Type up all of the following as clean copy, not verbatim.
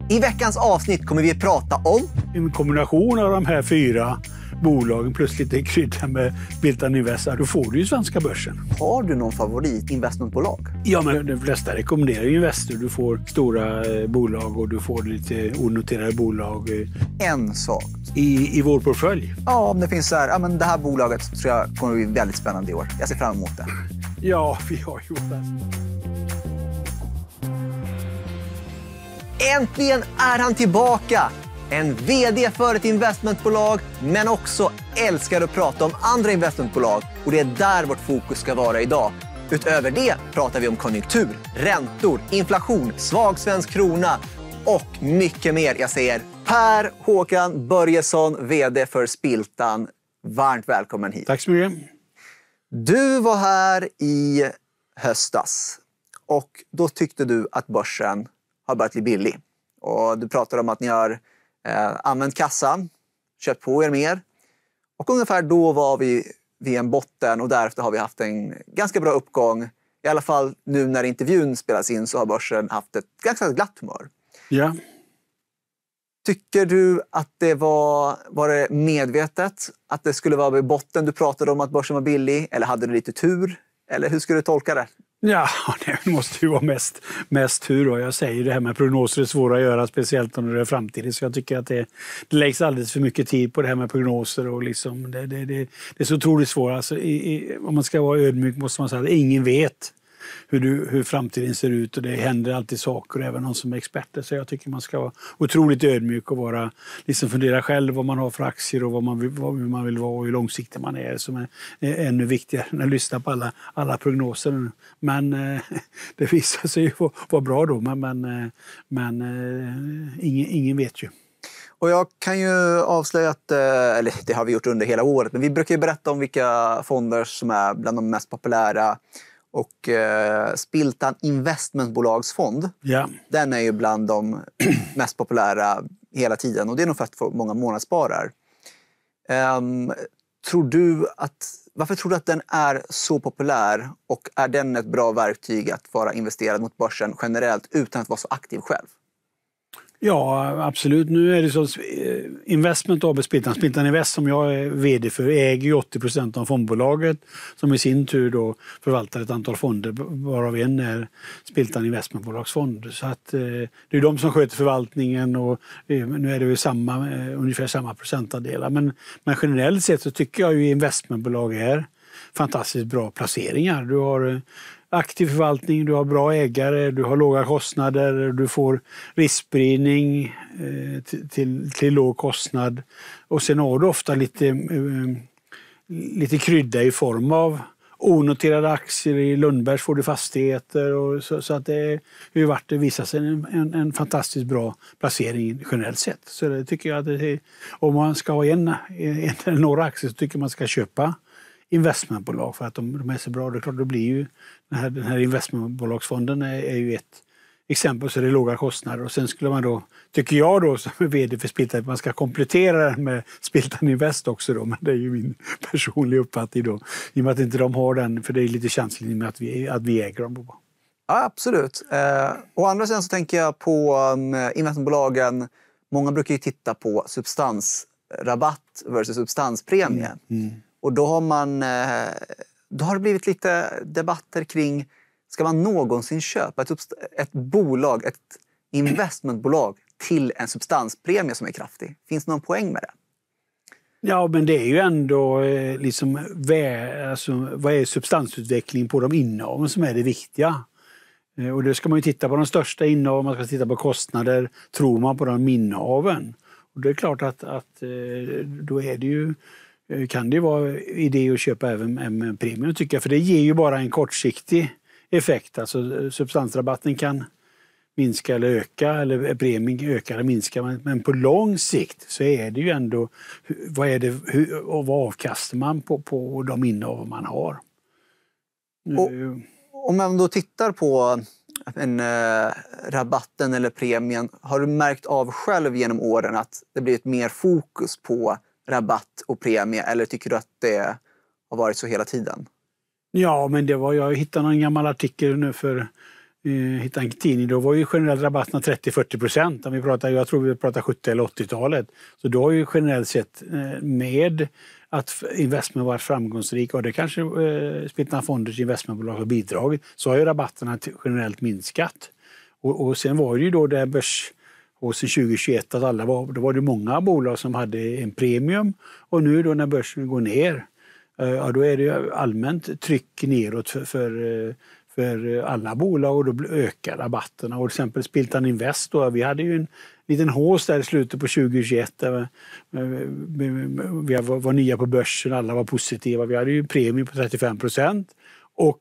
I veckans avsnitt kommer vi prata om en kombination av de här 4 bolagen plus lite krydda med Spiltan Invest. Då får du ju svenska börsen. Har du någon favoritinvestmentbolag? Ja, men de flesta rekommenderar ju Investor. Du får stora bolag och du får lite onoterade bolag. En sak. I vår portfölj. Ja, om det finns så här, ja, men det här bolaget tror jag kommer bli väldigt spännande i år. Jag ser fram emot det. Ja, vi har gjort det. Äntligen är han tillbaka! En vd för ett investmentbolag, men också älskar att prata om andra investmentbolag. Och det är där vårt fokus ska vara idag. Utöver det pratar vi om konjunktur, räntor, inflation, svag svensk krona och mycket mer. Jag säger Per Håkan Börjesson, vd för Spiltan. Varmt välkommen hit. Tack så mycket. Du var här i höstas och då tyckte du att börsen har börjat bli billig. Och du pratade om att ni har använt kassan, köpt på er mer. Och ungefär då var vi vid en botten och därefter har vi haft en ganska bra uppgång. I alla fall nu när intervjun spelas in så har börsen haft ett ganska glatt humör. Ja. Tycker du att det var det medvetet att det skulle vara vid botten? Du pratade om att börsen var billig, eller hade du lite tur? Eller hur skulle du tolka det? Ja, det måste ju vara mest tur då. Jag säger det här med prognoser är svåra att göra, speciellt under det framtiden. Så jag tycker att det läggs alldeles för mycket tid på det här med prognoser. Och liksom, det är så otroligt svårt. Alltså, om man ska vara ödmjuk måste man säga att ingen vet hur framtiden ser ut. Och det händer alltid saker, även någon som är experter. Så jag tycker man ska vara otroligt ödmjuk och liksom fundera själv vad man har för aktier och vad man vill vara och hur långsiktig man är. Som är ännu viktigare än att lyssna på alla prognoser. Men det visar sig ju vara bra då. Men ingen vet ju. Och jag kan ju avslöja att, eller det har vi gjort under hela året, men vi brukar ju berätta om vilka fonder som är bland de mest populära. Och Spiltan Investmentbolagsfond, ja. Den är ju bland de mest populära hela tiden. Och det är nog för att många månadssparar. Varför tror du att den är så populär? Och är den ett bra verktyg att vara investerad mot börsen generellt utan att vara så aktiv själv? Ja, absolut. Nu är det så Investment AB Spiltan Invest som jag är vd för äger ju 80% av fondbolaget som i sin tur då förvaltar ett antal fonder, varav en är Spiltan Investmentbolagsfond. Så att det är de som sköter förvaltningen och nu är det ju ungefär samma procentandelar. Men generellt sett så tycker jag ju investmentbolag är fantastiskt bra placeringar. Du har aktiv förvaltning, du har bra ägare, du har låga kostnader, du får riskspridning till låg kostnad. Och sen har du ofta lite krydda i form av onoterade aktier. I Lundbergs får du fastigheter. Och så att det visar sig en fantastiskt bra placering generellt sett. Så det tycker jag att om man ska ha en eller några aktier så tycker man ska köpa investmentbolag för att de är så bra. Det är klart, det blir ju den här investmentbolagsfonden är ju ett exempel, så det är låga kostnader. Och sen skulle man då, tycker jag då som är vd för Spiltan, att man ska komplettera den med Spiltan Invest också då, men det är ju min personliga uppfattning då. I och med att inte de har den, för det är lite känsligt med att vi äger dem. Ja, absolut. Å andra sidan så tänker jag på investmentbolagen. Många brukar ju titta på substansrabatt versus substanspremie. Och då har det blivit lite debatter kring, ska man någonsin köpa ett bolag, ett investmentbolag till en substanspremie som är kraftig? Finns det någon poäng med det? Ja, men det är ju ändå liksom, vad är substansutveckling på de innehaven som är det viktiga? Och det ska man ju titta på de största innehaven, man ska titta på kostnader, tror man på de innehaven. Och det är klart att då är det ju, kan det vara idé att köpa även en premium, tycker jag, för det ger ju bara en kortsiktig effekt. Alltså substansrabatten kan minska eller öka, eller premien öka eller minska, men på lång sikt så är det ju ändå vad avkastar man på de innehav man har. Och om man då tittar på rabatten eller premien, har du märkt av själv genom åren att det blivit mer fokus på rabatt och premie, eller tycker du att det har varit så hela tiden? Ja, men jag hittade en gammal artikel nu för hittade en tidning, då var ju generellt rabatterna 30-40%. Jag tror vi pratar 70- eller 80-talet. Så då har ju generellt sett med att investment varit framgångsrik, och det kanske Spiltan Fonders investmentbolag har bidragit, så har ju rabatterna generellt minskat. Och sen var det ju då det börs och sen 2021 att då var det många bolag som hade en premium, och nu då när börsen går ner, ja, då är det allmänt tryck neråt för alla bolag, och då ökar rabatterna. Och till exempel Spiltan Invest då, vi hade ju en liten hås där i slutet på 2021 där vi var nya på börsen, alla var positiva. Vi hade ju en premie på 35%, och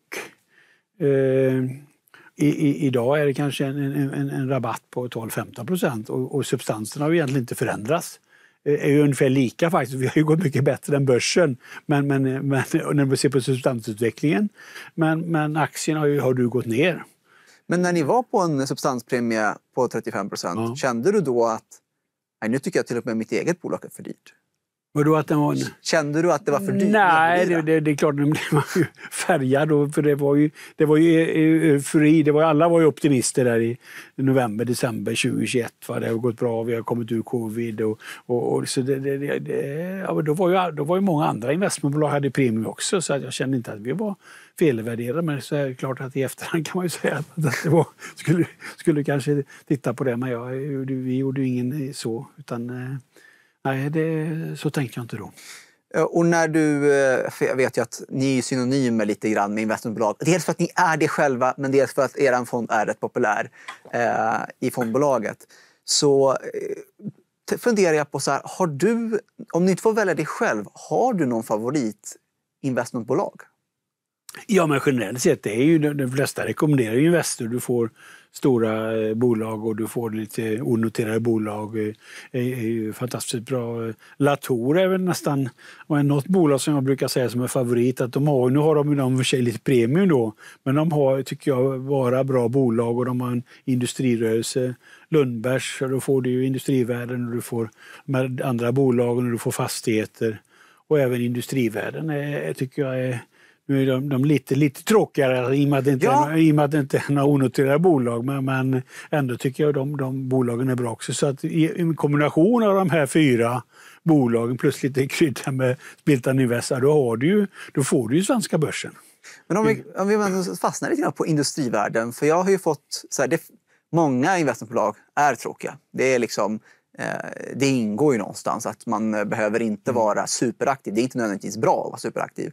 idag är det kanske en rabatt på 12-15%, och substanserna har ju egentligen inte förändrats. Är ju ungefär lika faktiskt. Vi har ju gått mycket bättre än börsen men när vi ser på substansutvecklingen. Men aktien har du gått ner. Men när ni var på en substanspremie på 35%, kände du då att nej, nu tycker jag till och med mitt eget bolag är för dyrt? Vadå att den var... Kände du att det var för dyrt? Nej, det är klart, den blev ju färgad då, för det var ju eufori. Alla var ju optimister där i november, december 2021. Det har gått bra, vi har kommit ur covid och så då var ju många andra investmentbolag hade premium också, så att jag kände inte att vi var felvärderade, men så är det klart att i efterhand kan man ju säga att det var, skulle kanske titta på det, men vi gjorde ju ingen så, utan nej, så tänkte jag inte då. Och när för jag vet ju att ni är synonymer lite grann med investmentbolag. Dels för att ni är det själva, men dels för att er fond är rätt populär i fondbolaget. Så funderar jag på så här, har du, om ni inte får välja dig själv, har du någon favorit investmentbolag? Ja, men generellt sett det är ju de flesta rekommenderar ju Investor. Du får stora bolag och du får lite onoterade bolag. Är ju fantastiskt bra. Latour är väl nästan något bolag som jag brukar säga som är favorit. Att nu har de för sig lite premium då, men de har, tycker jag, vara bra bolag, och de har en industrirörelse. Lundbergs, och då får du ju industrivärden, och du får med andra bolagen, och du får fastigheter. Och även industrivärden tycker jag är... Nu är de lite tråkigare i och med att det inte är några onoterade bolag, men ändå tycker jag de bolagen är bra också. Så att i en kombination av de här 4 bolagen plus lite krydda med Spiltan Invest, då får du ju svenska börsen. Men om vi fastnar lite grann på industrivärden, för jag har ju fått så här, många investmentbolag är tråkiga. Det är liksom det ingår ju någonstans att man behöver inte vara superaktiv. Det är inte nödvändigtvis bra att vara superaktiv.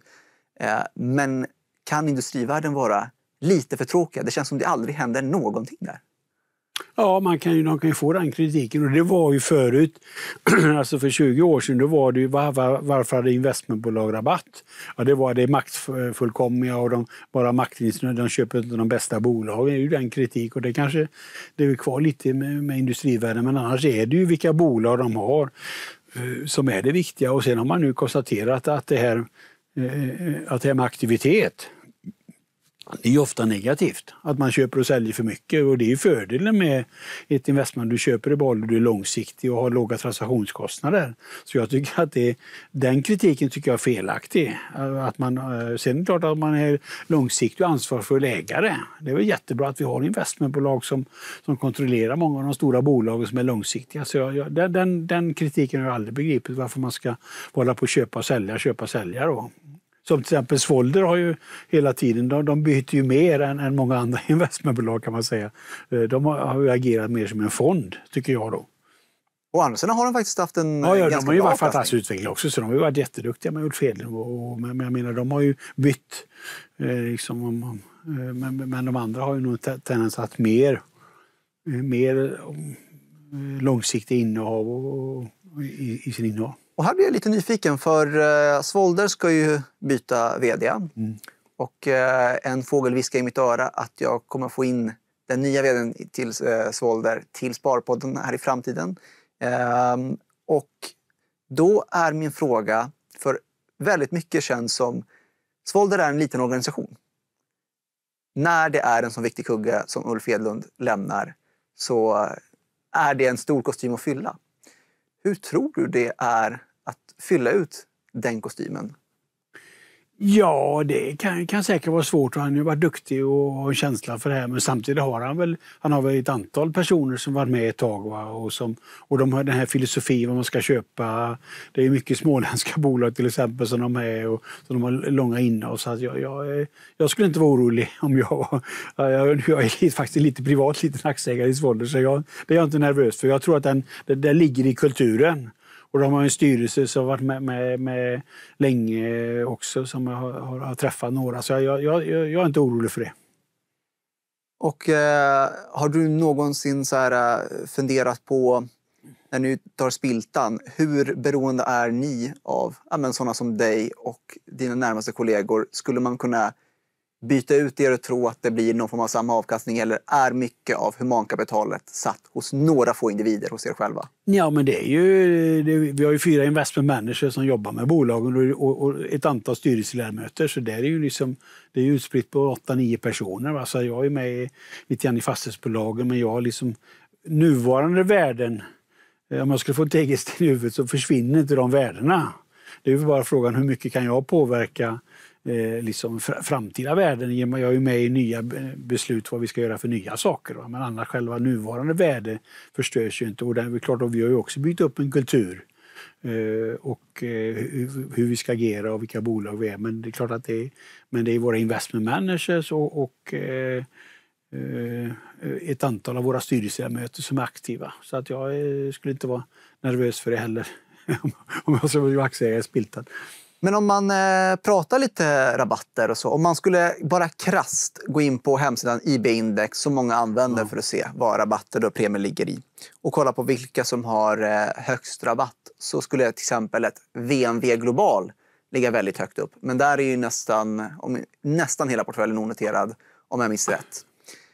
Men kan industrivärden vara lite för tråkiga? Det känns som det aldrig händer någonting där. Ja, de kan ju få den kritiken, och det var ju förut, alltså för 20 år sedan, då var det ju varför hade investmentbolag rabatt? Ja, det var det maktfullkomliga, och bara maktintressena, de köper inte de bästa bolagen, det är ju den kritik, och det kanske det är kvar lite med industrivärden, men annars är det ju vilka bolag de har som är det viktiga, och sen har man nu konstaterat att det här med aktivitet, det är ju ofta negativt. Att man köper och säljer för mycket, och det är ju fördelen med ett investment. Du köper i boll och du är långsiktig och har låga transaktionskostnader. Så jag tycker att den kritiken tycker jag är felaktig. Sen är det klart att man är långsiktig och ansvarsfull ägare. Det är väl jättebra att vi har investmentbolag som kontrollerar många av de stora bolagen som är långsiktiga. Så den kritiken har jag aldrig begripit, varför man ska hålla på att köpa och sälja då. Som till exempel Svolder har ju hela tiden, de byter ju mer än många andra investmentbolag, kan man säga. De har ju agerat mer som en fond, tycker jag då. Och andra sidan har de faktiskt haft en ganska bra de har ju varit fantastiskt utvecklade också, så de har ju varit jätteduktiga med Ulf Hedlund. Men jag menar, de har ju bytt, men de andra har ju nog tendens att mer långsiktiga innehav i sin innehav. Och här blir jag lite nyfiken, för Svolder ska ju byta vd. Och en fågel viskar i mitt öra att jag kommer få in den nya vdn till Svolder till Sparpodden här i framtiden. Och då är min fråga, för väldigt mycket känns som Svolder är en liten organisation. När det är en så viktig kugge som Ulf Hedlund lämnar, så är det en stor kostym att fylla. Hur tror du det är att fylla ut den kostymen? Ja, det kan säkert vara svårt. Han har ju varit duktig och har en känsla för det här. Men samtidigt har han har väl ett antal personer som varit med ett tag. Va? Och de har den här filosofin vad man ska köpa. Det är mycket småländska bolag till exempel som de är och som de har långa innehav. Så att jag skulle inte vara orolig om jag var... Jag är faktiskt lite privat liten aktieägare i Svolder, så det är jag inte nervös för. Jag tror att det ligger i kulturen. Och de har en styrelse som har varit med länge också, som har träffat några. Så jag är inte orolig för det. Och har du någonsin funderat på, när ni tar Spiltan, hur beroende är ni av sådana som dig och dina närmaste kollegor? Skulle man kunna byta ut er och tro att det blir någon form av samma avkastning, eller är mycket av humankapitalet satt hos några få individer hos er själva? Ja, men vi har ju 4 investment managers som jobbar med bolagen och ett antal styrelseledamöter, så det är ju det är utspritt på 8-9 personer. Va? Så jag är med lite grann i fastighetsbolagen, men jag har nuvarande värden, om jag skulle få ett eget i huvudet så försvinner inte de värdena. Det är ju bara frågan hur mycket kan jag påverka framtida värden. Jag är ju med i nya beslut vad vi ska göra för nya saker. Va? Men annars själva nuvarande värde förstörs ju inte. Och det är klart att vi har ju också byggt upp en kultur och hur vi ska agera och vilka bolag vi är. Men det är klart att det är våra investment managers och ett antal av våra styrelseledamöter som är aktiva. Så att jag skulle inte vara nervös för det heller om jag skulle vara aktieägare i Spiltan. Men om man pratar lite rabatter och så, om man skulle bara krasst gå in på hemsidan IB-index som många använder för att se vad rabatter och premier ligger i och kolla på vilka som har högst rabatt, så skulle till exempel ett VNV Global ligga väldigt högt upp. Men där är ju nästan hela portföljen onoterad, om jag minns rätt.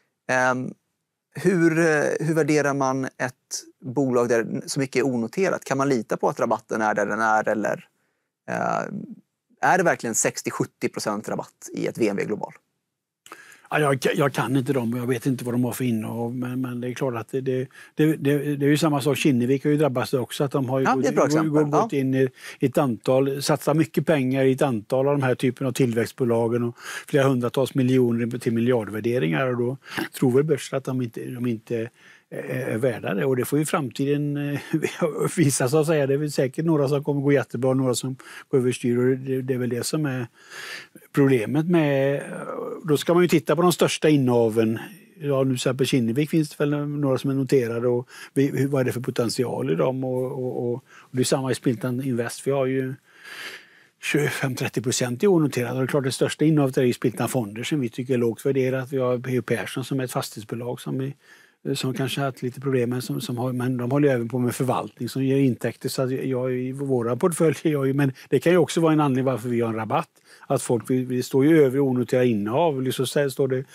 Hur värderar man ett bolag där så mycket är onoterat? Kan man lita på att rabatten är där den är, eller är det verkligen 60-70% rabatt i ett VNV Global? Ja, jag kan inte dem och jag vet inte vad de har för innehav, men det är klart att det är ju samma sak. Kinnevik har ju drabbats också, att de har ju gått in i ett antal, satsat mycket pengar i ett antal av de här typen av tillväxtbolagen och flera hundratals miljoner till miljardvärderingar, och då tror väl börsen att de inte är värda det, och det får ju framtiden visa, så att säga. Det är väl säkert några som kommer gå jättebra, några som går överstyr, och det är väl det som är problemet med. Då ska man ju titta på de största innehaven. Ja, nu så här på Kinnevik finns det väl några som är noterade, och vad är det för potential i dem, och det är samma i Spiltan Invest. Vi har ju 25-30% i onoterade, och det är klart det största innehavet är i Spiltan Fonder som vi tycker är lågt värderat. Vi har P.O. Persson som är ett fastighetsbolag som kanske har haft lite problem, men de håller även på med förvaltning som ger intäkter, så att i våra portföljer, men det kan ju också vara en anledning varför vi har en rabatt, att folk vi står ju över onoterade innehav, liksom står det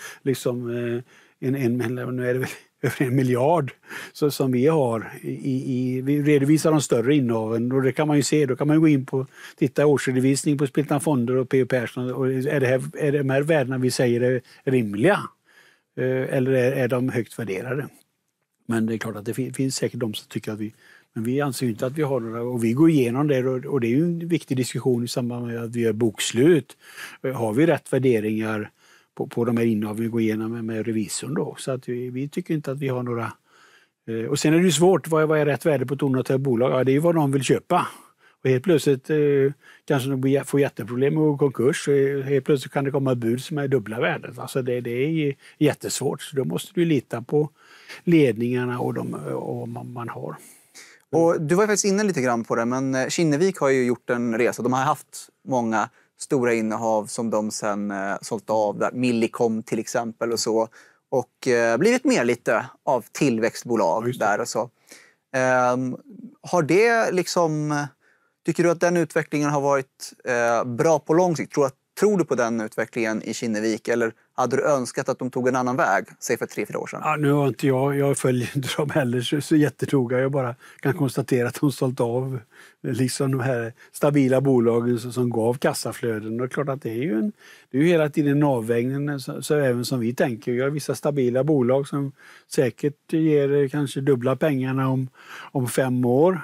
nu är det väl över 1 miljard som vi har vi redovisar de större innehaven, och det kan man ju se. Då kan man gå in på titta årsredovisning på Spiltan Fonder och P.O. Persson, och är de här värdena vi säger är rimliga? Eller är de högt värderade? Men det är klart att det finns säkert de som tycker att men vi anser inte att vi har några, och vi går igenom det, och det är ju en viktig diskussion i samband med att vi gör bokslut. Har vi rätt värderingar på de här innehav vi går igenom med revisorn då? Så att vi tycker inte att vi har några. Och sen är det ju svårt, vad är rätt värde på ett onoterat bolag? Ja, det är ju vad de vill köpa. Och helt plötsligt kanske de får jätteproblem med konkurs. Helt plötsligt kan det komma bud som är dubbla värdet. Alltså det är jättesvårt. Så då måste du lita på ledningarna och man har. Och du var faktiskt inne lite grann på det, men Kinnevik har ju gjort en resa. De har haft många stora innehav som de sen sålt av, där Millicom till exempel och så. Och blivit mer lite av tillväxtbolag där och så. Har det tycker du att den utvecklingen har varit bra på lång sikt? Tror du på den utvecklingen i Kinnevik, eller hade du önskat att de tog en annan väg, säg för 3-4 år sedan? Ja, nu har inte jag följer inte dem heller så jättenoga. Jag bara kan konstatera att de sålt av de här stabila bolagen som gav kassaflöden. Och klart att det är ju hela tiden en avvägning, så även som vi tänker. Vi har vissa stabila bolag som säkert ger kanske dubbla pengarna om 5 år.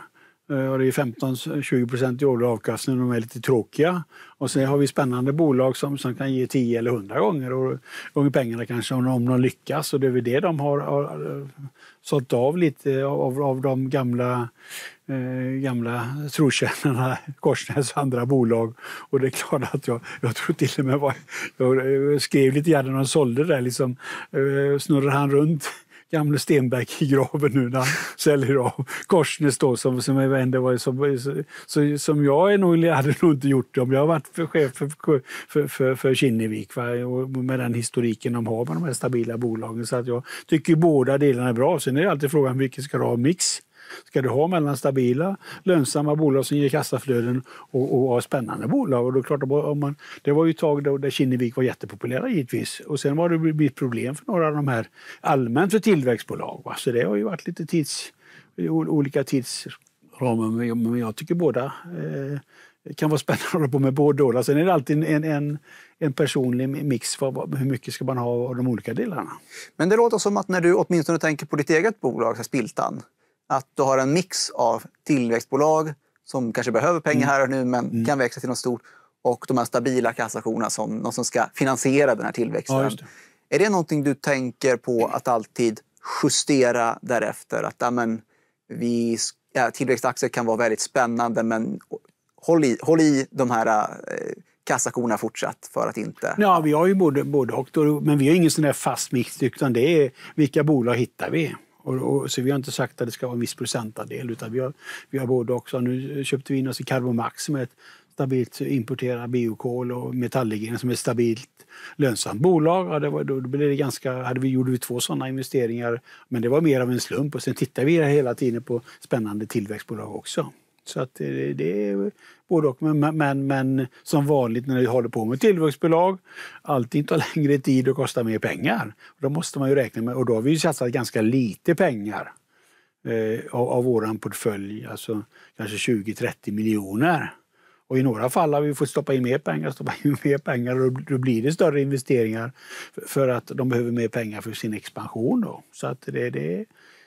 Och det är 15-20% i årlig avkastning, de är lite tråkiga. Och sen har vi spännande bolag som kan ge 10 eller 100 gånger pengarna kanske om de lyckas. Och det är väl det de har sålt av lite av de gamla trotjänarna, Korsnäs och andra bolag. Och det är klart att jag tror till och med jag skrev lite grann när de sålde där, liksom, snurrar han runt gamle Stenberg i graven nu när han säljer av Korsnäs då, som jag hade nog inte gjort det om jag varit chef för Kinnevik, va? Och med den historiken de har med de här stabila bolagen. Så att jag tycker båda delarna är bra. Sen är det alltid frågan vilken ska du ha mix. Ska du ha mellan stabila, lönsamma bolag som ger kassaflöden och spännande bolag? Och då klart, det var ju ett tag där Kinnevik var jättepopulära givetvis. Och sen var det blivit problem för några av de här allmänt för tillväxtbolag. Va? Så det har ju varit lite olika tidsramar. Men jag tycker båda kan vara spännande på med båda. Sen är det alltid en personlig mix för hur mycket ska man ha av de olika delarna. Men det låter som att när du åtminstone tänker på ditt eget bolag, Spiltan, att du har en mix av tillväxtbolag som kanske behöver pengar här och nu men kan växa till något stort, och de här stabila kassationerna som någon som ska finansiera den här tillväxten. Ja, är det någonting du tänker på att alltid justera därefter? Att tillväxtaktier kan vara väldigt spännande, men håll i de här kassationerna fortsatt för att inte... Ja, vi har ju både och, men vi har ingen sån där fast mix, utan det är vilka bolag hittar vi. Så vi har inte sagt att det ska vara en viss procentandel, utan vi har både också. Nu köpte vi in oss i Carbomax som är ett stabilt importerat biokol och Metallegren som är ett stabilt lönsamt bolag. Ja, då blev det gjorde vi 2 sådana investeringar, men det var mer av en slump. Och sen tittar vi hela tiden på spännande tillväxtbolag också. Så att det är både och. Men som vanligt när vi håller på med tillväxtbolag, allting tar längre tid och kostar mer pengar. Och då måste man ju räkna med, och då har vi ju satsat ganska lite pengar av våran portfölj, alltså kanske 20-30 miljoner. Och i några fall har vi fått stoppa in mer pengar och då blir det större investeringar för att de behöver mer pengar för sin expansion då. Så att det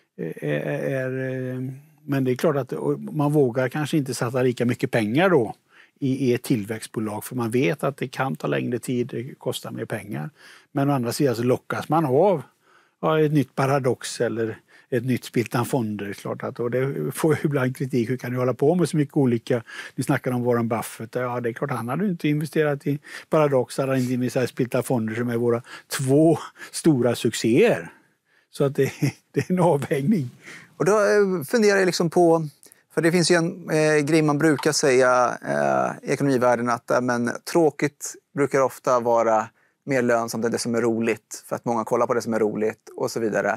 är... Men det är klart att man vågar kanske inte sätta lika mycket pengar då i ett tillväxtbolag, för man vet att det kan ta längre tid, det kostar mer pengar. Men å andra sidan så lockas man av ett nytt Paradox eller ett nytt Spiltan Fonder. Klart att, och det får ibland kritik, hur kan du hålla på med så mycket olika? Ni snackar om Warren Buffett. Ja, det är klart, han hade inte investerat i Paradox, han hade inte investerat i Spiltan Fonder som är våra 2 stora succéer. Så att det är en avvägning. Och då funderar jag liksom på, för det finns ju en grej man brukar säga i ekonomivärlden, att tråkigt brukar ofta vara mer lönsamt än det som är roligt, för att många kollar på det som är roligt och så vidare.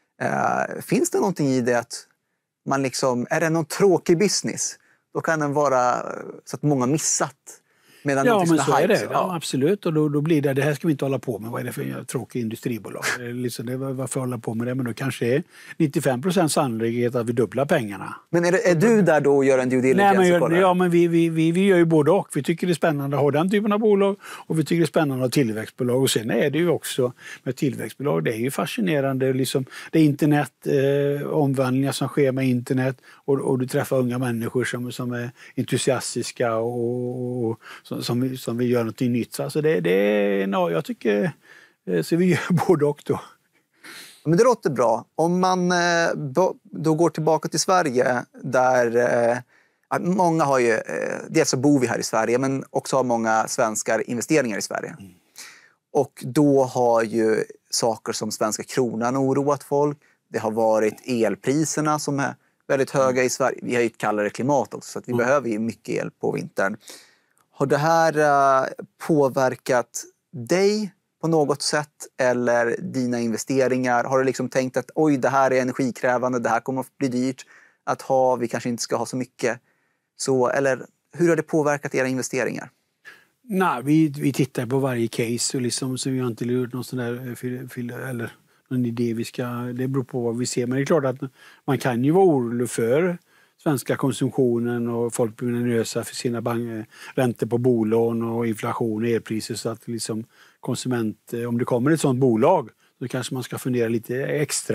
Finns det någonting i det att man liksom, är det någon tråkig business, då kan den vara så att många missat. Ja, men så är det. Ja, absolut. Och då blir det här ska vi inte hålla på med. Vad är det för tråkig industribolag? Varför hålla på med det? Men då kanske är 95% sannolikhet att vi dubblar pengarna. Men är du där då och gör en due diligence? Nej, men vi gör ju både och. Vi tycker det är spännande att ha den typen av bolag och vi tycker det är spännande att ha tillväxtbolag. Och sen är det ju också med tillväxtbolag, det är ju fascinerande. Liksom, det är internet, omvandlingar som sker med internet och du träffar unga människor som är entusiastiska och som vill göra något nytt. Så alltså jag tycker så vi gör både och då. Men det låter bra. Om man då går tillbaka till Sverige, där många har ju, dels så bor vi här i Sverige, men också har många svenskar investeringar i Sverige. Och då har ju saker som svenska kronan oroat folk. Det har varit elpriserna som är väldigt höga i Sverige. Vi har ju ett kallare klimat också, så att vi behöver ju mycket el på vintern. Har det här påverkat dig på något sätt eller dina investeringar? Har du liksom tänkt att det här är energikrävande, det här kommer att bli dyrt att ha, vi kanske inte ska ha så mycket? Så, eller hur har det påverkat era investeringar? Nej, vi tittar på varje case och liksom, så vi har inte gjort någon sån där eller någon idé det beror på vad vi ser. Men det är klart att man kan ju vara orolig för svenska konsumtionen och folk blir nervösa för sina räntor på bolån och inflation och elpriser, så att liksom om det kommer ett sådant bolag så kanske man ska fundera lite extra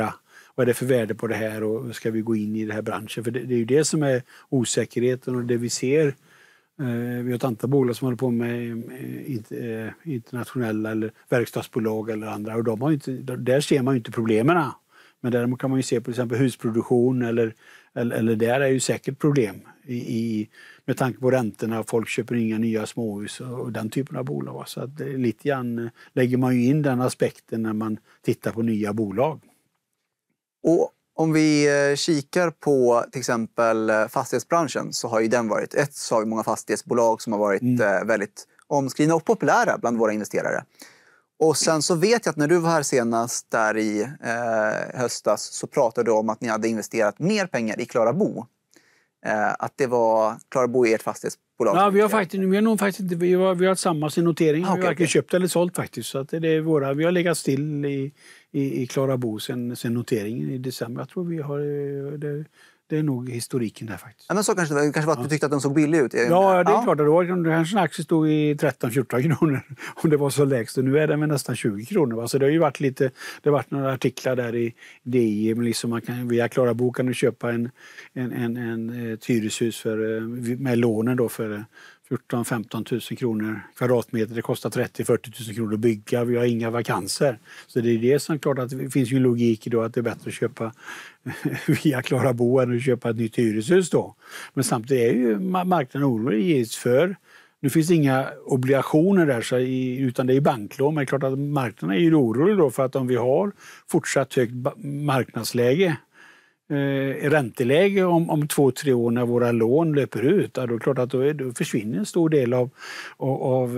vad är det för värde på det här och ska vi gå in i den här branschen? För det är ju det som är osäkerheten och det vi ser. Vi har ett antal bolag som håller på med internationella eller verkstadsbolag eller andra och de har inte, där ser man ju inte problemen. Men däremot kan man ju se på exempel husproduktion eller där är ju säkert problem med tanke på räntorna. Folk köper inga nya småhus och den typen av bolag. Så att lite grann lägger man ju in den aspekten när man tittar på nya bolag. Och om vi kikar på till exempel fastighetsbranschen så har ju den varit så har vi många fastighetsbolag som har varit väldigt omskrivna och populära bland våra investerare. Och sen så vet jag att när du var här senast där i höstas så pratade du om att ni hade investerat mer pengar i Klarabo. Att det var Klarabo ert fastighetsbolag. Ja, vi har samma i notering. Vi har varken köpt eller sålt faktiskt. Så att det är vi har legat still i Klarabo sen noteringen i december. Jag tror vi har det är nog historiken där faktiskt. Ja, men så kanske var att du tyckte att den såg billig ut. Ja, det är klart. Då kanske en aktie stod i 13-14 kronor om det var så lägst. Och nu är den med nästan 20 kronor. Så det har ju varit det har varit några artiklar där i DI. Men liksom man kan, via Klarabo kan du köpa ett hyreshus med lånen då för 14-15 000 kronor kvadratmeter. Det kostar 30-40 000 kronor att bygga. Vi har inga vakanser. Så det är det som klart att det finns ju en logik då att det är bättre att köpa via Klarabo än att köpa ett nytt hyreshus då. Men samtidigt är ju marknaden orolig för. Nu finns det inga obligationer där utan det är banklån. Men det är klart att marknaden är ju orolig då för att om vi har fortsatt högt marknadsläge ränteläge om 2-3 år när våra lån löper ut, då är det klart att då försvinner en stor del av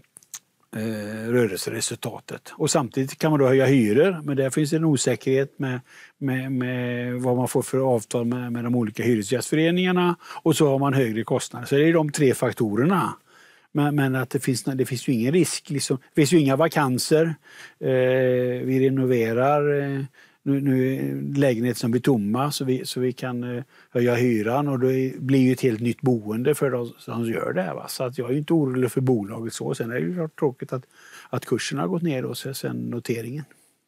rörelseresultatet. Och samtidigt kan man då höja hyror, men där finns en osäkerhet med vad man får för avtal med de olika hyresgästföreningarna och så har man högre kostnader. Så det är de 3 faktorerna. Men att det finns ju ingen risk, liksom. Det finns ju inga vakanser. Vi renoverar nu lägenheter som blir tomma så vi kan höja hyran och det blir ju ett helt nytt boende för de som gör det här. Va? Så att jag är inte orolig för bolaget så. Sen är det ju tråkigt att kursen har gått ner och sen noteringen.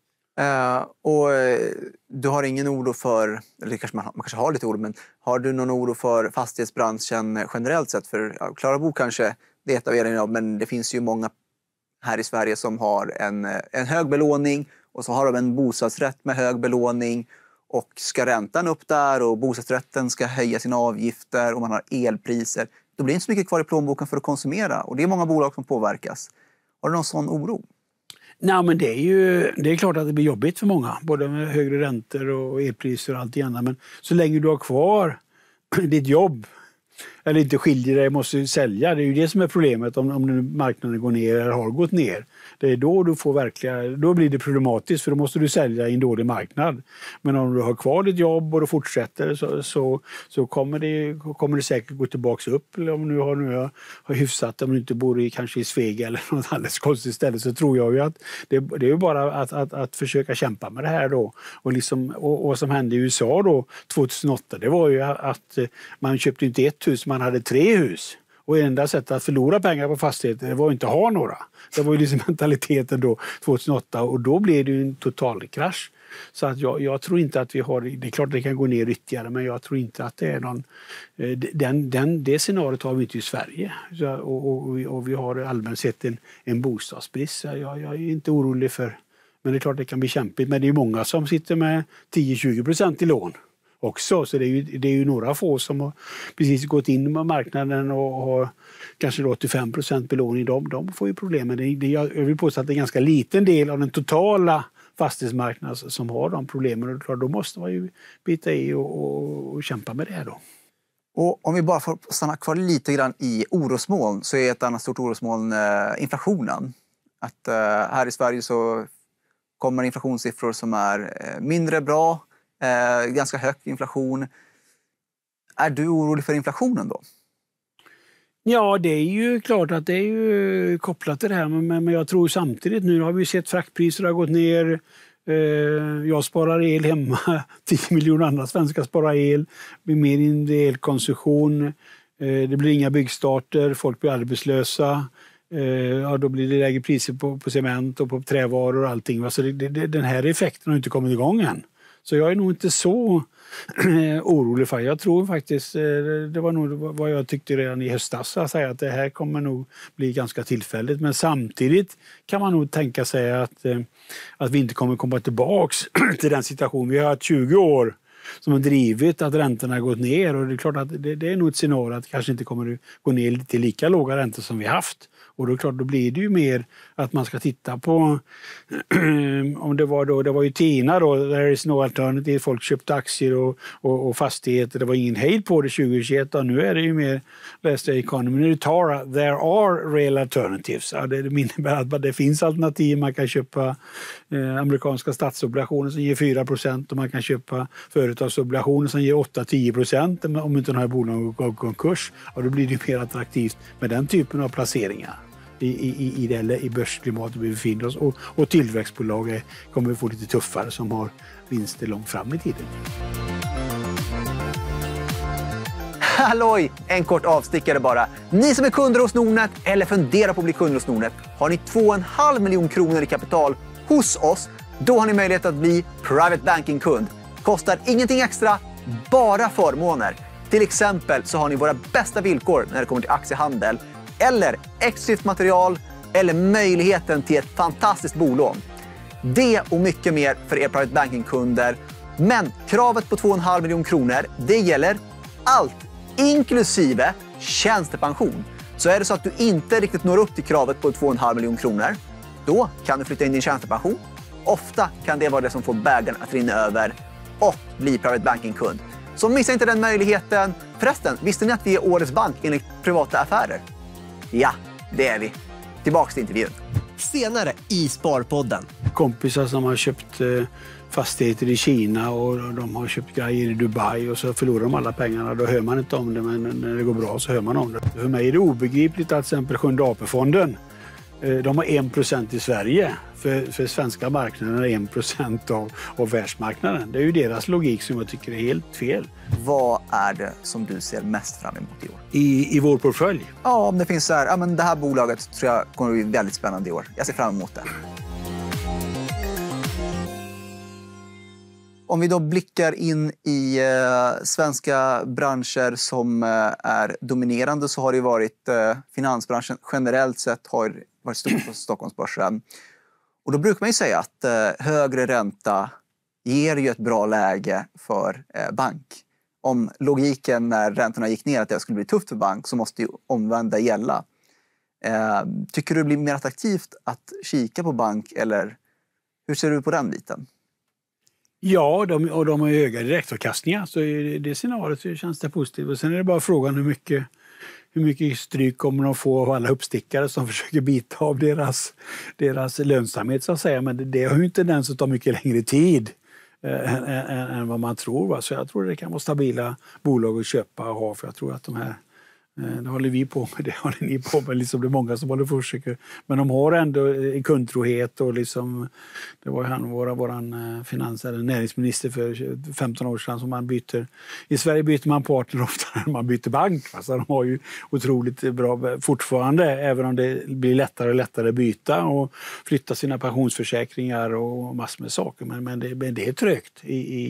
Och du har ingen oro för, eller kanske man kanske har lite oro, men har du någon oro för fastighetsbranschen generellt sett? För Klarabo kanske det är ett av er, men det finns ju många här i Sverige som har en hög belåning och så har de en bostadsrätt med hög belåning och ska räntan upp där och bostadsrätten ska höja sina avgifter och man har elpriser. Då blir det inte så mycket kvar i plånboken för att konsumera och det är många bolag som påverkas. Har du någon sån oro? Nej, men det är klart att det blir jobbigt för många, både med högre räntor och elpriser och allt annat. Men så länge du har kvar ditt jobb eller inte skiljer dig, måste sälja. Det är ju det som är problemet om marknaden går ner eller har gått ner. Det är då du får då blir det problematiskt för då måste du sälja i en dålig marknad. Men om du har kvar ditt jobb och du fortsätter så kommer det säkert gå tillbaka upp. Eller om du har hyfsat, om du inte bor kanske i Sveg eller något alldeles konstigt ställe, så tror jag ju att det är ju bara att försöka kämpa med det här då. Och vad som hände i USA då 2008, det var ju att man köpte inte ett hus, man hade 3 hus. Och enda sättet att förlora pengar på fastigheter det var inte att ha några. Det var ju liksom mentaliteten då 2008 och då blev det ju en total krasch. Så att jag tror inte att vi har, det är klart att det kan gå ner ytterligare, men jag tror inte att det är någon, det scenariot har vi inte i Sverige. Och vi har allmänt sett en bostadsbrist. Jag är inte orolig för, men det är klart att det kan bli kämpigt. Men det är många som sitter med 10-20% i lån också, så det är ju några få som har precis gått in på marknaden och har kanske 85% belåning. De får ju problem. Men jag vill påstå att det är en ganska liten del av den totala fastighetsmarknaden som har de problemen. Och klart, då måste man ju bita i och kämpa med det här då. Och om vi bara får stanna kvar lite grann i orosmoln, så är ett annat stort orosmoln inflationen. Att här i Sverige så kommer inflationssiffror som är mindre bra. Ganska hög inflation. Är du orolig för inflationen då? Ja, det är ju klart att det är ju kopplat till det här. Men jag tror samtidigt, nu har vi sett fraktpriser har gått ner. Jag sparar el hemma. 10 miljoner andra svenskar sparar el. Det blir mer elkonsumtion. Det blir inga byggstarter. Folk blir arbetslösa. Ja, då blir det lägre priser på cement och på trävaror och allting. Så den här effekten har inte kommit igång än. Så jag är nog inte så orolig för. Jag tror faktiskt, det var nog vad jag tyckte redan i höstas, att säga att det här kommer nog bli ganska tillfälligt. Men samtidigt kan man nog tänka sig att vi inte kommer komma tillbaks till den situation. Vi har haft 20 år som har drivit att räntorna har gått ner, och det är klart att det är nog ett scenario att det kanske inte kommer att gå ner till lika låga räntor som vi haft. Och då, klart, då blir det ju mer att man ska titta på, om det var ju TINA då, there is no alternative, folk köpte aktier och fastigheter, det var ingen hejd på det 2021, och nu är det ju mer, läste jag i Economy, there are real alternatives. Ja, det innebär att det finns alternativ, man kan köpa amerikanska statsobligationer som ger 4% och man kan köpa företagsobligationer som ger 8-10% om inte de här bolagen går konkurs. Och då blir det mer attraktivt med den typen av placeringar i börsklimatet vi befinner oss. Och tillväxtbolag kommer vi få lite tuffare som har vinster långt fram i tiden. Halloj! En kort avstickare bara. Ni som är kunder hos Nordnet eller funderar på att bli kunder hos Nordnet, har ni 2,5 miljoner kronor i kapital hos oss, då har ni möjlighet att bli Private Banking-kund. Kostar ingenting extra, bara förmåner. Till exempel så har ni våra bästa villkor när det kommer till aktiehandel, eller exklusivt material, eller möjligheten till ett fantastiskt bolån. Det och mycket mer för er Private Banking-kunder. Men kravet på 2,5 miljoner kronor, det gäller allt, inklusive tjänstepension. Så är det så att du inte riktigt når upp till kravet på 2,5 miljoner kronor, då kan du flytta in din tjänstepension. Ofta kan det vara det som får bägaren att rinna över och bli Private Banking-kund. Så missa inte den möjligheten. Förresten, visste ni att vi är årets bank enligt Privata Affärer? Ja, det är vi. Tillbaks till intervjun. Senare i Sparpodden. Kompisar som har köpt fastigheter i Kina och de har köpt grejer i Dubai och så förlorar de alla pengarna. Då hör man inte om det, men när det går bra så hör man om det. För mig är det obegripligt att till exempel Sjunde AP-fonden, de har 1% i Sverige. För svenska marknaden är 1% av världsmarknaden. Det är ju deras logik som jag tycker är helt fel. Vad är det som du ser mest fram emot i år? I vår portfölj? Ja, om det finns så här, ja, men det här bolaget tror jag kommer att bli väldigt spännande i år. Jag ser fram emot det. Om vi då blickar in i svenska branscher som är dominerande, så har det varit finansbranschen generellt sett har varit stor på Stockholmsbörsen. Och då brukar man ju säga att högre ränta ger ju ett bra läge för bank. Om logiken när räntorna gick ner att det skulle bli tufft för bank, så måste ju omvända gälla. Tycker du det blir mer attraktivt att kika på bank, eller hur ser du på den biten? Ja, de har höga direktavkastningar, så i det scenariot så känns det positivt. Och sen är det bara frågan hur mycket stryk kommer de få av alla uppstickare som försöker bita av deras lönsamhet, så att säga. Men det har ju inte tendens att ta mycket längre tid än vad man tror. Va? Så jag tror det kan vara stabila bolag att köpa och ha, för jag tror att de här, det håller vi på med, det håller ni på med, liksom det är många som håller försöker. Men de har ändå kundtrohet, och liksom, det var ju han, våran näringsminister för 15 år sedan, som man byter. I Sverige byter man partner oftare än man byter bank. Alltså, de har ju otroligt bra fortfarande, även om det blir lättare och lättare att byta och flytta sina pensionsförsäkringar och massor med saker. Men det är trögt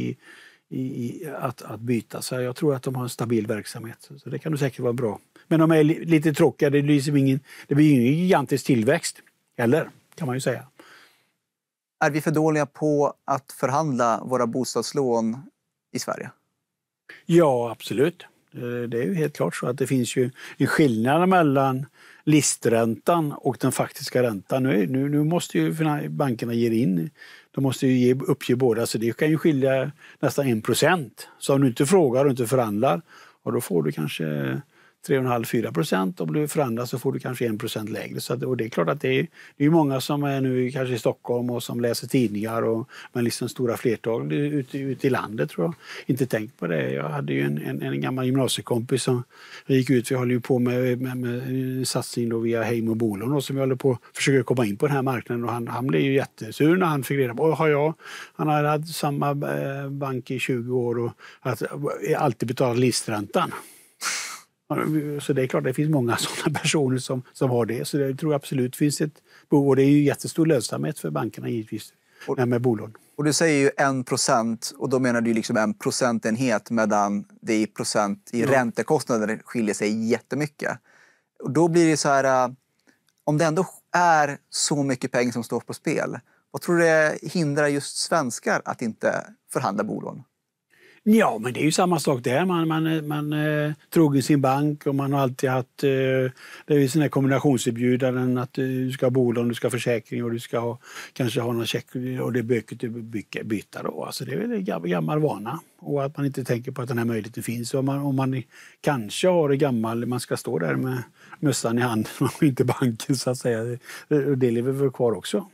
att byta. Så jag tror att de har en stabil verksamhet. Så det kan nog säkert vara bra. Men de är lite tråkiga. Det blir ingen gigantisk tillväxt. Eller, kan man ju säga. Är vi för dåliga på att förhandla våra bostadslån i Sverige? Ja, absolut. Det är ju helt klart så att det finns ju en skillnad mellan listräntan och den faktiska räntan. Nu måste ju bankerna ge in. De måste ju uppge båda, så det kan ju skilja nästan 1%. Så om du inte frågar och inte förhandlar, och då får du kanske 3,5-4%. Om du förhandlar så får du kanske 1% lägre. Och det är klart att det är många som är nu kanske i Stockholm och som läser tidningar, men liksom stora flertal ute i landet tror jag inte tänkt på det. Jag hade ju en gammal gymnasiekompis som gick ut. Vi håller ju på med satsning då via Heim och Bolån, som vi håller på att försöka komma in på den här marknaden, och han blev ju jättesur när han fick reda på han har haft samma bank i 20 år och alltid betalat listräntan. Så det är klart, det finns många sådana personer som har det. Så jag tror absolut finns ett behov, och det är ju jättestor lönsamhet för bankerna givetvis. med bolån. Och du säger ju 1% och då menar du liksom 1 procentenhet medan det i procent i räntekostnader skiljer sig jättemycket. Och då blir det så här, om det ändå är så mycket pengar som står på spel, vad tror du det hindrar just svenskar att inte förhandla bolån? Ja, men det är ju samma sak där. Man trogen sin bank och man har alltid haft det är ju sådana här kombinationserbjudanden att du ska ha bolån, du ska ha försäkring och du ska kanske ha någon check och det är böcker du byta då. Alltså det är väl en gammal vana och att man inte tänker på att den här möjligheten finns. Om man kanske har det gammal, man ska stå där med mössan i handen och inte banken så att säga. Det lever väl kvar också.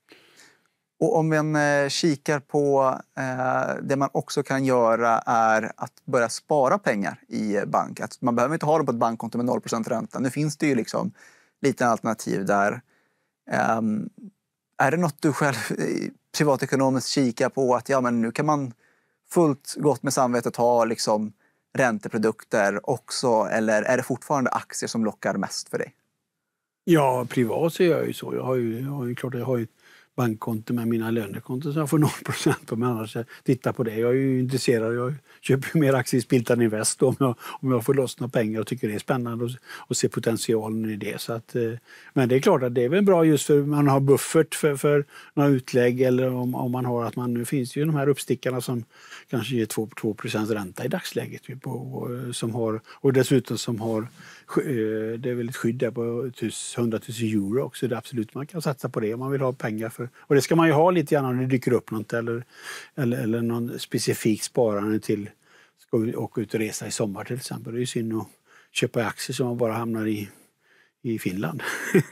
Och om man kikar på det man också kan göra är att börja spara pengar i bank. Att man behöver inte ha det på ett bankkonto med 0% ränta. Nu finns det ju liksom lite alternativ där. Är det något du själv privatekonomiskt kikar på att ja, men nu kan man fullt gott med samvetet ha liksom ränteprodukter också, eller är det fortfarande aktier som lockar mest för dig? Ja, privat så gör jag ju så. Jag har ju bankkonto med mina lönekonton så jag får 0% på mig, annars titta på det. Jag är ju intresserad, jag köper mer aktier i Spiltan Invest om jag får loss några pengar och tycker det är spännande och se potentialen i det. Så att, men det är klart att det är väl bra just för man har buffert för några utlägg eller om man har att man, nu finns ju de här uppstickarna som kanske ger 2% ränta i dagsläget som har, och dessutom som har det är väl ett skydd där på 100 000 euro också. Det är absolut man kan satsa på det om man vill ha pengar för. Och det ska man ju ha lite grann om det dyker upp något eller någon specifik sparande till ska åka ut och resa i sommar till exempel. Det är ju synd att köpa aktier som man bara hamnar i Finland.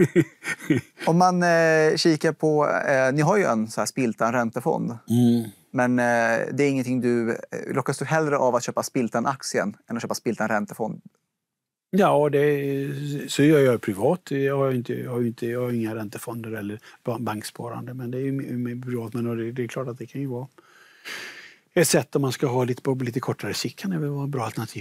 Om man kikar på, ni har ju en så här Spiltan räntefond. Men det är ingenting lockas du hellre av att köpa Spiltan-aktien än att köpa Spiltan-räntefond? Ja, så gör jag privat. Jag har inga räntefonder eller banksparande, men det är ju privat. Men det är klart att det kan ju vara ett sätt om man ska ha på lite kortare sikt, kan det väl vara ett bra alternativ.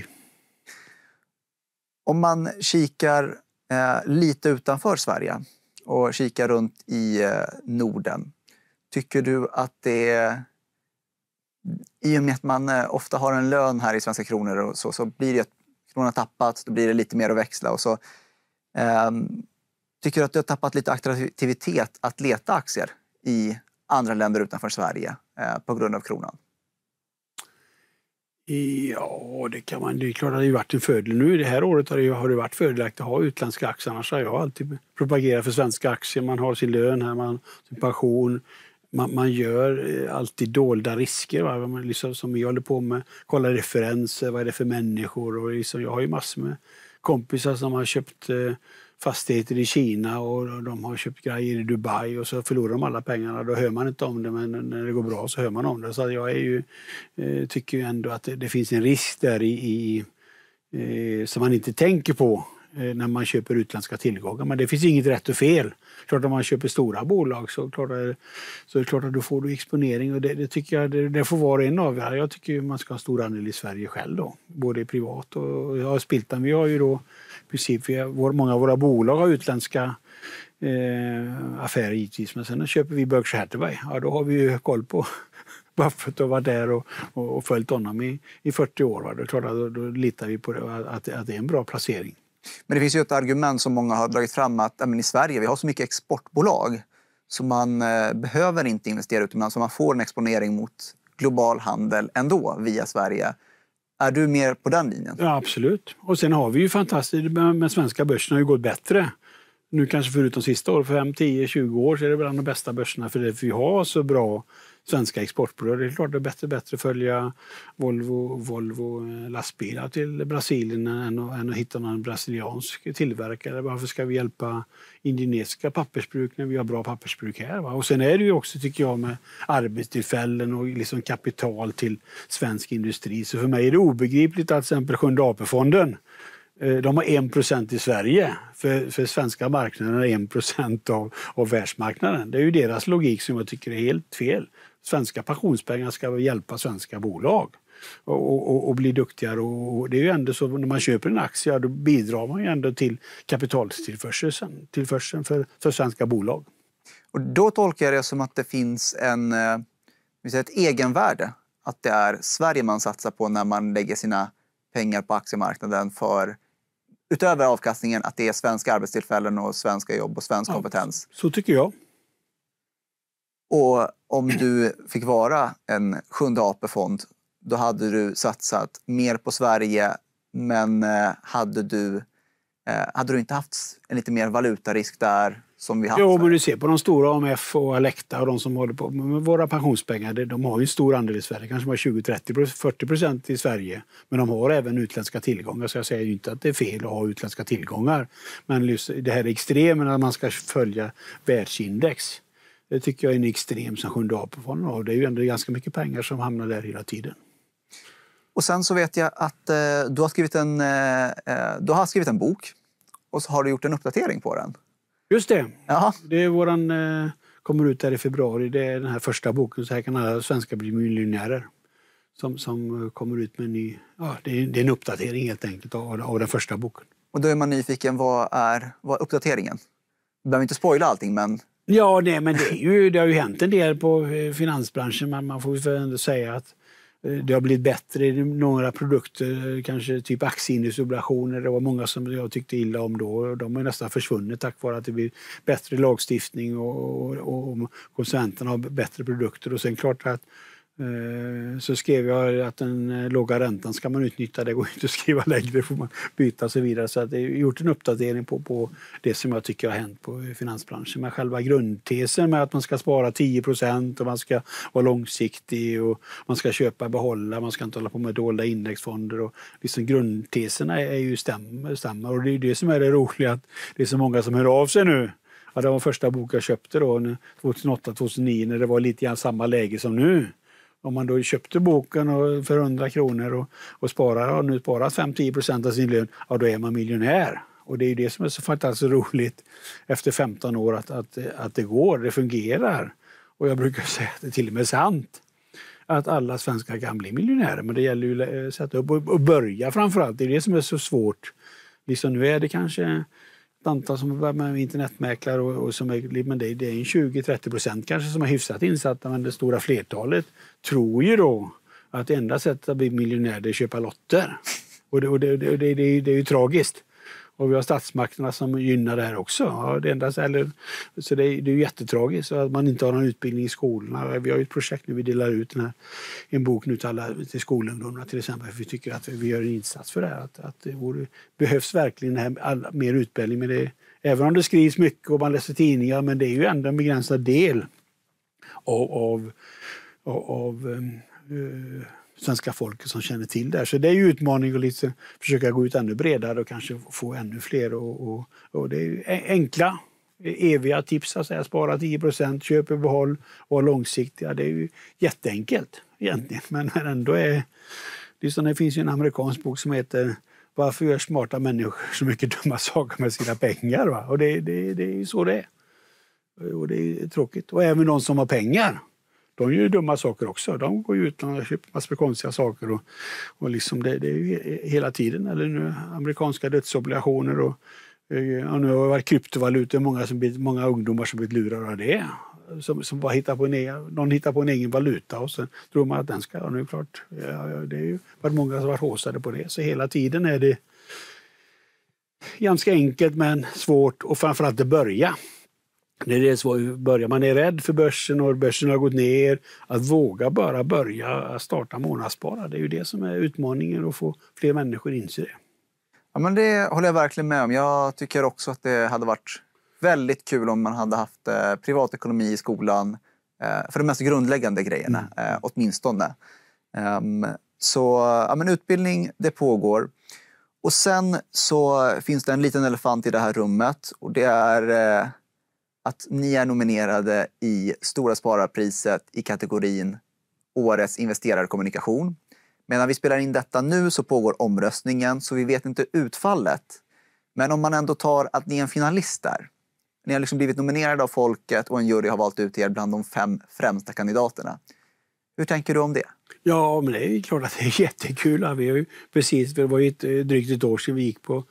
Om man kikar lite utanför Sverige och kikar runt i Norden, tycker du att det i och med att man ofta har en lön här i svenska kronor och så blir det kronan tappat, då blir det lite mer att växla och så. Tycker du att du har tappat lite attraktivitet att leta aktier i andra länder utanför Sverige på grund av kronan? Ja, det kan man. Det är klart att det har varit en fördel. Nu i det här året har det varit fördelaktigt att ha utländska aktier. Annars har jag alltid propagerat för svenska aktier. Man har sin lön här, man har sin pension. Man gör alltid dolda risker. Va? Man liksom, som vi håller på med, kolla referenser, vad är det för människor. Och liksom, jag har ju massor med kompisar som har köpt fastigheter i Kina och de har köpt grejer i Dubai och så förlorar de alla pengarna. Då hör man inte om det, men när det går bra så hör man om det. Så jag tycker ju ändå att det finns en risk där som man inte tänker på när man köper utländska tillgångar. Men det finns inget rätt och fel. Klart om man köper stora bolag så är det klart att då får du exponering och det tycker jag det får vara en avgöra. Jag tycker man ska ha stor andel i Sverige själv då, både privat och jag har Spiltan. Vi har ju då i princip många av våra bolag har utländska affärer givetvis, men sen köper vi Berkshire Hathaway. Ja, då har vi ju koll på Buffett och varit där och följt honom i 40 år. Va? Då litar vi på det, att det är en bra placering. Men det finns ju ett argument som många har dragit fram att i Sverige vi har så mycket exportbolag så man behöver inte investera utomlands så man får en exponering mot global handel ändå via Sverige. Är du mer på den linjen? Ja, absolut. Och sen har vi ju fantastiskt med svenska börsen har ju gått bättre. Nu kanske förutom sista år, för 5, 10, 20 år så är det bland de bästa börserna för det vi har så bra svenska exportbolag. Det är klart det är bättre att följa Volvo lastbilar till Brasilien än att hitta någon brasiliansk tillverkare. Varför ska vi hjälpa indonesiska pappersbruk när vi har bra pappersbruk här? Va? Och sen är det ju också, tycker jag, med arbetstillfällen och liksom kapital till svensk industri. Så för mig är det obegripligt att till exempel Sjunde AP-fonden de har 1% i Sverige. För svenska marknaden är 1% av världsmarknaden. Det är ju deras logik som jag tycker är helt fel. Svenska pensionspengar ska väl hjälpa svenska bolag och bli duktigare. Och det är ju ändå så när man köper en aktie då bidrar man ju ändå till kapitaltillförseln för svenska bolag. Och då tolkar jag det som att det finns ett egenvärde. Att det är Sverige man satsar på när man lägger sina pengar på aktiemarknaden för utöver avkastningen att det är svenska arbetstillfällen och svenska jobb och svensk kompetens. Så tycker jag. Och om du fick vara en sjunde AP-fond, då hade du satsat mer på Sverige, men hade du inte haft en lite mer valutarisk där som vi haft? Jo, men du ser på de stora AMF och Alecta och de som håller på med våra pensionspengar, de har ju en stor andel i Sverige, kanske bara 20-30-40% i Sverige, men de har även utländska tillgångar, så jag säger ju inte att det är fel att ha utländska tillgångar, men det här extremen att man ska följa världsindex, det tycker jag är en extrem som sjunde AP-fonden har. Det är ju ändå ganska mycket pengar som hamnar där hela tiden. Och sen så vet jag att du har skrivit en bok och så har du gjort en uppdatering på den. Just det. Jaha. Det är kommer ut där i februari. Det är den här första boken, så här kan alla svenskar bli miljonärer. Som kommer ut med en ny... Ja, det är en uppdatering helt enkelt av den första boken. Och då är man nyfiken, vad är uppdateringen? Du behöver inte spoila allting, men... Ja, nej, men det har ju hänt en del på finansbranschen. Men man får ju ändå säga att det har blivit bättre i några produkter, kanske typ aktieindexobligationer. Det var många som jag tyckte illa om då. De har nästan försvunnit tack vare att det blir bättre lagstiftning och konsumenterna har bättre produkter. Och sen klart att så skrev jag att den låga räntan ska man utnyttja. Det går inte att skriva längre, får man byta och så vidare. Så att det är gjort en uppdatering på det som jag tycker har hänt på finansbranschen. Men själva grundtesen med att man ska spara 10% och man ska vara långsiktig och man ska köpa behålla, man ska inte hålla på med dolda indexfonder. Och liksom grundteserna är ju stämmer. Och det är det som är det roliga, att det är så många som hör av sig nu. Ja, det var första boken jag köpte då 2008-2009 när det var lite grann samma läge som nu. Om man då köpte boken för 100 kronor och sparar, nu sparar 5-10% av sin lön, ja, då är man miljonär. Och det är ju det som är så fantastiskt roligt efter 15 år att det går, det fungerar. Och jag brukar säga att det är till och med sant att alla svenskar kan bli miljonärer. Men det gäller ju att sätta upp och börja framförallt. Det är det som är så svårt. Liksom nu är det kanske ett antal som börjar med internetmäklare och som men det är 20-30% kanske som är hyfsat insatta, men det stora flertalet tror ju då att det enda sättet att bli miljonär är att köpa lotter. Och det är ju tragiskt. Och vi har statsmakterna som gynnar det här också. Ja, så det är ju jättetragiskt att man inte har någon utbildning i skolorna. Vi har ju ett projekt nu, vi delar ut en bok nu till skolungdomarna till exempel. För vi tycker att vi gör en insats för det här. Att det behövs verkligen mer utbildning. Men även om det skrivs mycket och man läser tidningar, men det är ju ändå en begränsad del av svenska folket som känner till det här. Så det är ju utmaning att liksom försöka gå ut ännu bredare och kanske få ännu fler. Och det är ju enkla, eviga tips att säga. Spara 10%, köp och behåll och långsiktiga. Det är ju jätteenkelt egentligen. Men ändå det finns ju en amerikansk bok som heter Varför gör smarta människor så mycket dumma saker med sina pengar? Va? Och det är ju så det är. Och det är tråkigt. Och även de som har pengar, de gör ju dumma saker också. De går ju ut och köper massor med konstiga saker. Och liksom det är ju hela tiden. Eller nu amerikanska dödsobligationer. Och nu har det varit kryptovalutor. Många ungdomar som blivit lurade av det. Som bara någon hittar på en egen valuta. Och sen tror man att den ska. Och nu är det klart. Det är ju varit många som har varit håsade på det. Så hela tiden är det ganska enkelt men svårt. Och framförallt att börja. Det är det svårt att börja. Man är rädd för börsen och börsen har gått ner. Att våga bara börja starta månadsspara. Det är ju det som är utmaningen, att få fler människor inse det. Ja, men det håller jag verkligen med om. Jag tycker också att det hade varit väldigt kul om man hade haft privatekonomi i skolan för de mest grundläggande grejerna, åtminstone. Så men utbildning, det pågår. Och sen så finns det en liten elefant i det här rummet och det är att ni är nominerade i Stora spararpriset i kategorin Årets investerarkommunikation. Medan vi spelar in detta nu så pågår omröstningen så vi vet inte utfallet. Men om man ändå tar att ni är en finalist där. Ni har liksom blivit nominerade av folket och en jury har valt ut er bland de 5 främsta kandidaterna. Hur tänker du om det? Ja, men det är klart att det är jättekul. Det var ju drygt ett år sedan vi gick på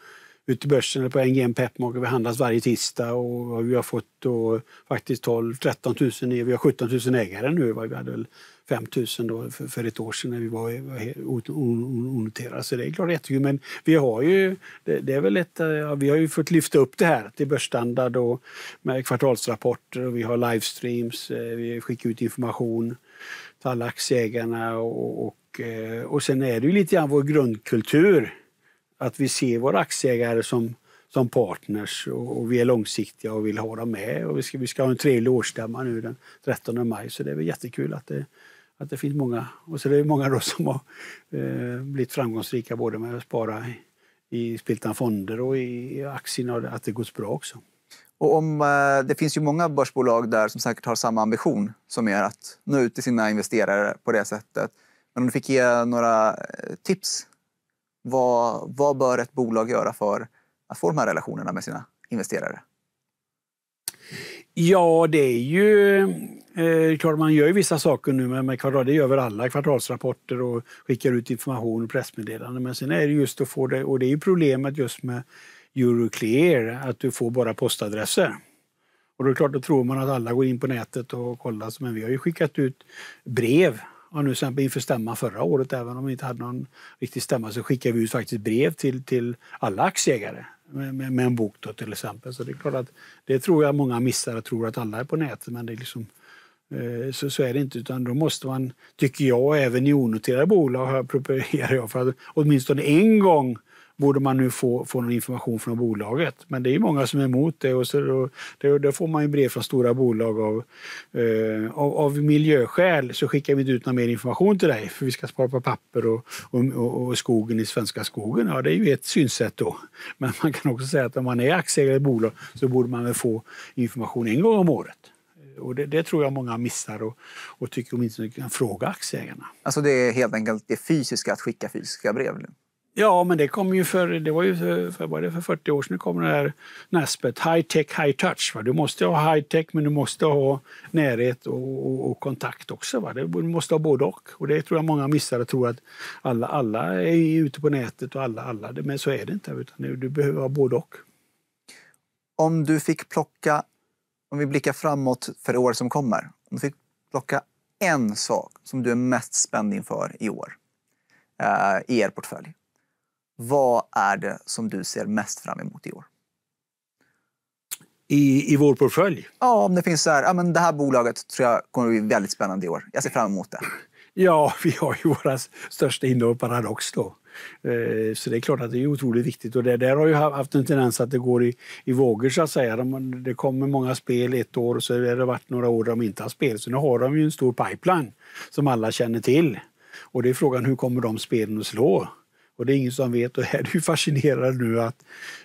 ute i börsen eller på NGM Pepmarket. Vi handlas varje tisdag och vi har fått då faktiskt 12-13 000, vi har 17 000 ägare nu. Vi hade väl 5 000 då för ett år sedan när vi var onoterade. Så det är klart jättekul. Men vi har ju, det är väl vi har ju fått lyfta upp det här till börsstandard och med kvartalsrapporter och vi har livestreams, vi skickar ut information till alla aktieägarna och sen är det ju lite grann vår grundkultur att vi ser våra aktieägare som partners och vi är långsiktiga och vill ha dem med. Och vi ska ha en trevlig årsstämma nu den 13 maj så det är väl jättekul att det finns många. Och så är det många då som har blivit framgångsrika både med att spara i Spiltan fonder och i aktierna och att det går bra också. Och det finns ju många börsbolag där som säkert har samma ambition som är att nå ut till sina investerare på det sättet. Men om du fick ge några tips, vad bör ett bolag göra för att få de här relationerna med sina investerare? Ja, det är ju klart man gör ju vissa saker nu med kvartal. Det gör väl alla kvartalsrapporter och skickar ut information och pressmeddelanden. Men sen är det just att få det, och det är ju problemet just med Euroclear, att du får bara postadresser. Och då är det klart, då tror man att alla går in på nätet och kollar. Men vi har ju skickat ut brev. Och nu exempel inför stämman förra året, även om vi inte hade någon riktig stämma, så skickade vi ut faktiskt brev till alla aktieägare med en bok då, till exempel. Så det är klart att det tror jag många missar och tror att alla är på nätet, men det är liksom, så är det inte. Utan då måste man, tycker jag, även i onoterade bolag propagerar jag för att åtminstone en gång borde man nu få någon information från bolaget. Men det är ju många som är emot det och så då får man ju brev från stora bolag av miljöskäl så skickar vi inte ut någon mer information till dig för vi ska spara på papper och skogen i svenska skogen. Ja, det är ju ett synsätt då. Men man kan också säga att om man är aktieägare i bolag så borde man väl få information en gång om året. Och det tror jag många missar och tycker åtminstone kan fråga aktieägarna. Alltså det är helt enkelt det fysiska, att skicka fysiska brev? Ja, men det kom ju för 40 år sedan det kom det här Nasdaq, high tech, high touch. Va? Du måste ha high tech men du måste ha närhet och kontakt också. Va? Du måste ha både och det tror jag många missar och tror att alla är ute på nätet och alla. Men så är det inte, utan du behöver ha både och. Om du fick plocka, om vi blickar framåt för år som kommer, om du fick plocka en sak som du är mest spänd inför i år i er portfölj. Vad är det som du ser mest fram emot i år? I vår portfölj? Ja, om det finns så här, ja, men det här bolaget tror jag kommer att bli väldigt spännande i år. Jag ser fram emot det. Ja, vi har ju våra största innehav Paradox då. Så det är klart att det är otroligt viktigt. Och det där har ju haft en tendens att det går i vågor så att säga. Det kommer många spel ett år och så har det varit några år där de inte har spel. Så nu har de ju en stor pipeline som alla känner till. Och det är frågan hur kommer de spelen att slå? Och det är ingen som vet och här är det ju fascinerande nu att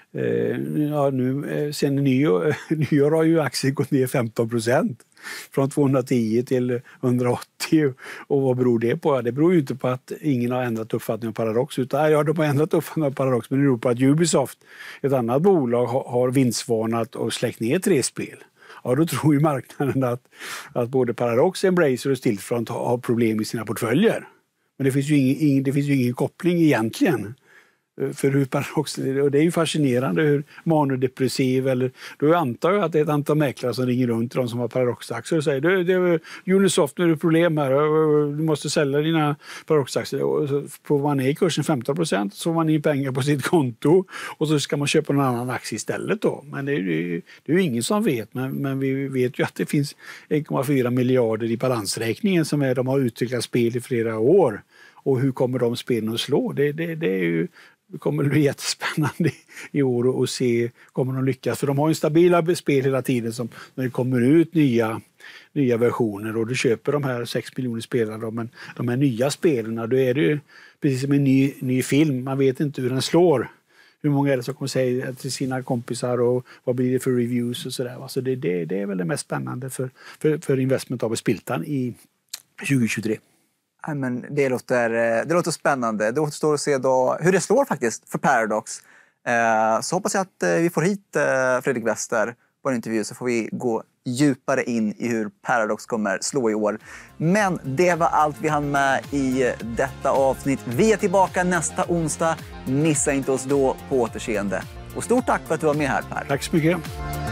sen nyår har ju aktier gått ner 15%. Från 210 till 180. Och vad beror det på? Det beror ju inte på att ingen har ändrat uppfattning om Paradox. Utan de har ändrat uppfattning om Paradox. Men det beror på att Ubisoft, ett annat bolag, har vinstvarnat och släckt ner 3 spel. Ja, då tror ju marknaden att både Paradox, Embracer och Stillfront har problem i sina portföljer. Men det finns ju ingen koppling egentligen. För hur Paradox, och det är ju fascinerande hur manodepressiv eller då antar jag att det är ett antal mäklare som ringer runt till de som har Paradox-aktier och säger Unisoft, nu är det problem här, du måste sälja dina Paradox-aktier. Och så får man ner kursen 15% så får man in pengar på sitt konto och så ska man köpa någon annan aktie istället då. Men det är ju ingen som vet, men vi vet ju att det finns 1,4 miljarder i balansräkningen som de har utvecklat spel i flera år. Och hur kommer de spelen att slå? Det kommer bli jättespännande i år att se kommer de lyckas. För de har ju stabila spel hela tiden som när det kommer ut nya versioner och du köper de här 6 miljoner spelarna. Men de här nya spelarna, då är det ju precis som en ny film. Man vet inte hur den slår. Hur många är det som kommer säga till sina kompisar och vad blir det för reviews och sådär. Så det är väl det mest spännande för investment av Spiltan i 2023. Ja, men det låter spännande. Det återstår att se då hur det slår faktiskt för Paradox. Så hoppas jag att vi får hit Fredrik Wester på en intervju så får vi gå djupare in i hur Paradox kommer slå i år. Men det var allt vi hann med i detta avsnitt. Vi är tillbaka nästa onsdag. Missa inte oss då. På återseende. Och stort tack för att du var med här, Per. Tack så mycket.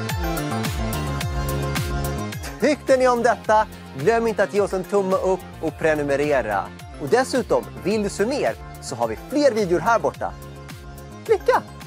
Tyckte ni om detta? Glöm inte att ge oss en tumme upp och prenumerera. Och dessutom, vill du se mer så har vi fler videor här borta. Klicka!